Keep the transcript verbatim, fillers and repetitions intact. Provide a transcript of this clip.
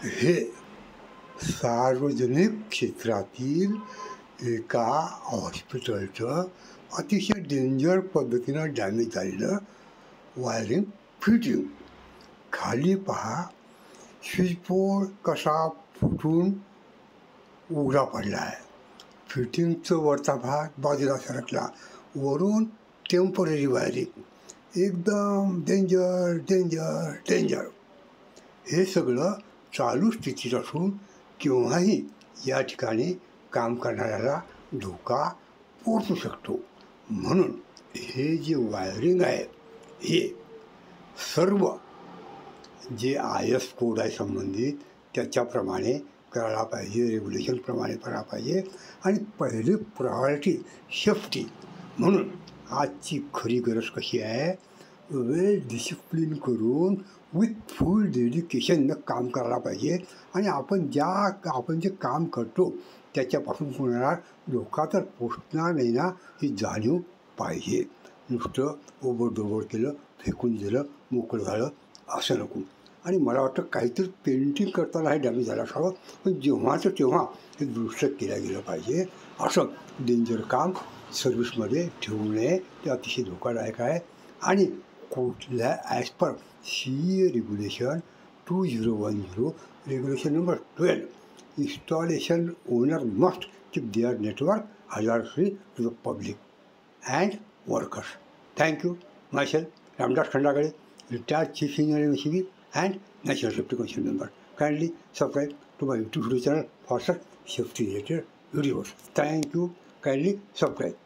हे सार्वजनिक क्षेत्रातील एका हॉस्पिटलचं अतिशय डेंजर पद्धतीनं डॅमेज झालेलं वायरिंग फिटिंग. खाली पहा, स्विचबोर्ड कसा फुटून उघडा पडला आहे. फिटिंगचं वरचा भाग बाजूला सरकला. वरून टेम्पररी वायरिंग. एकदम डेंजर डेंजर डेंजर. हे सगळं चालू स्थितीत असून केव्हाही या ठिकाणी काम करणाऱ्याला धोका पोहोचू शकतो. म्हणून हे जे वायरिंग आहे हे सर्व जे आय एस कोड आहे संबंधित त्याच्याप्रमाणे करायला पाहिजे, रेग्युलेशनप्रमाणे करायला पाहिजे. आणि पहिली प्रायोरिटी सेफ्टी. म्हणून आजची खरी गरज कशी आहे, वेल डिसिप्लिन करून विथ फुल डेडिकेशननं काम करायला पाहिजे. आणि आपण ज्या आपण जे काम करतो त्याच्यापासून कोणाला धोका तर पोचणार नाही ना, ही जाणीव पाहिजे. नुसतं ओबडधोबड केलं, फेकून दिलं, मोकळं झालं असं नको. आणि मला वाटतं काहीतरी पेंटिंग करताना हे डॅमेज झालं असावं, पण जेव्हाचं तेव्हा हे दुरुस्त केलं गेलं पाहिजे. असं डेंजर काम सर्व्हिसमध्ये ठेवू नये, ते अतिशय धोकादायक आहे. आणि कुठल्या as per C A regulation two zero one zero regulation number twelve, installation owner must keep their network hazard free to the public and workers. Thank you. Myself Ramdas Khandagale, retired Chief Engineer M C B and National Safety Commission member. Kindly subscribe to my YouTube channel for such safety related videos. Thank you. Kindly subscribe.